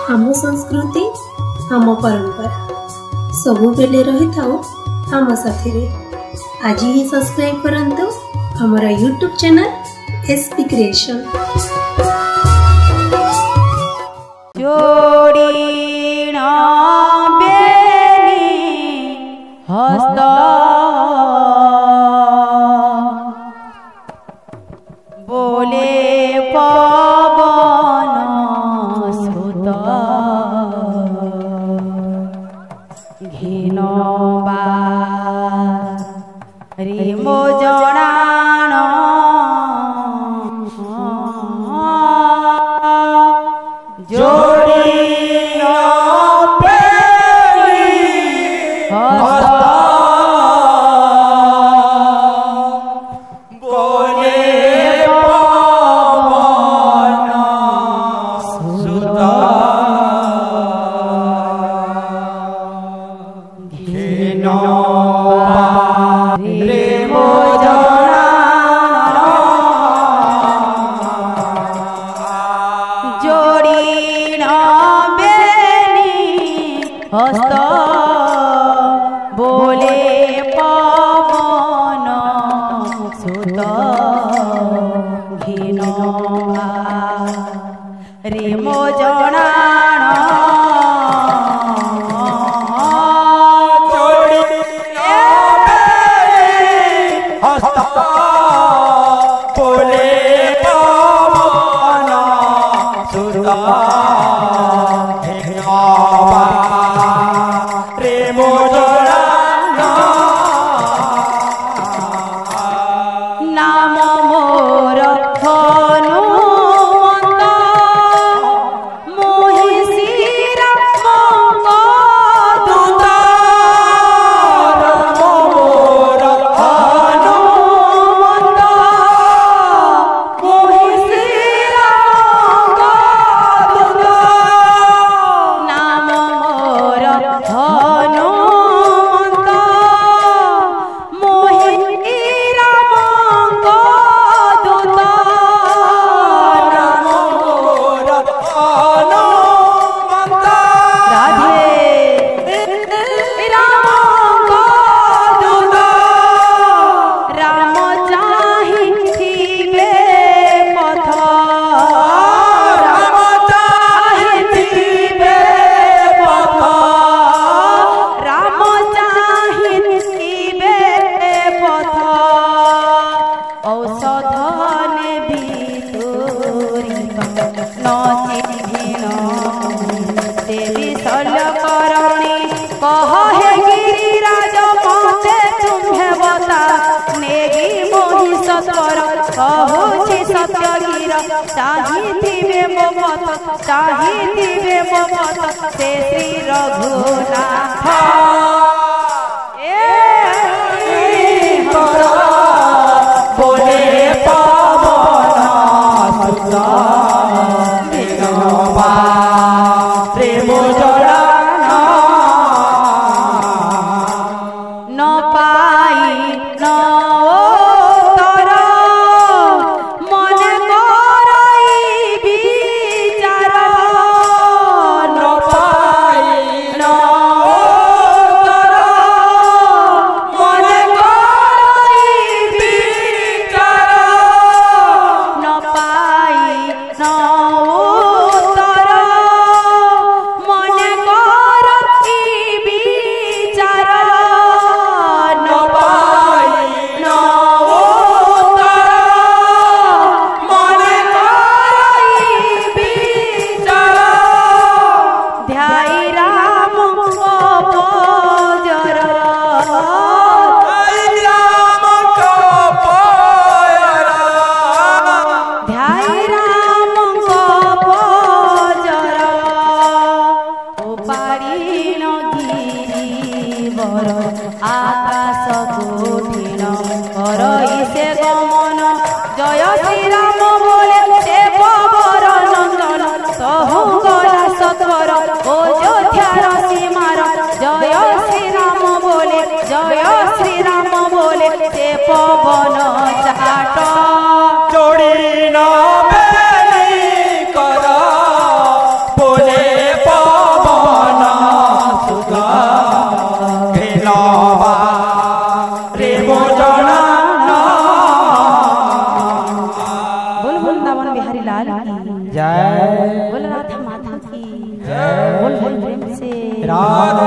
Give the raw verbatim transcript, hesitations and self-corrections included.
आम संस्कृति आम परंपरा सबु बेले रही थाओ आम साथी रे। आज ही सब्सक्राइब करंतु हमारा यूट्यूब चैनल एसपी क्रिएशन। जोड़ी ना बेनी हस्ता बोले पवन सुता घिनबा रे मो जणाण जोड़ी ना बेनी हस्ता बोले हस्त बोले पवन सुत घिनबा रे मो जणाण जोड़ी हस्त बोले पवन सुत नाम मोर हनुमंत मोहि श्रीराम दूत। नाम मोर हनुमंत मोहि श्रीराम दूत। नाम मोर हनुमंत मोहि कह हे गिरिराज पहुँचे तुम्हें बता नेगी मोहि सतर कहूछि सत्य गिर चाहिथिबे मो पथ चाहिथिबे मो पथ से श्री रघुनाथ बोले पवन सुत घिनबा रे मो जणाण न पाई न उत्तर मने करई विचार न पाई न उत्तर मने करई जय बोल राधा माधव की जय बोल प्रेम से राधा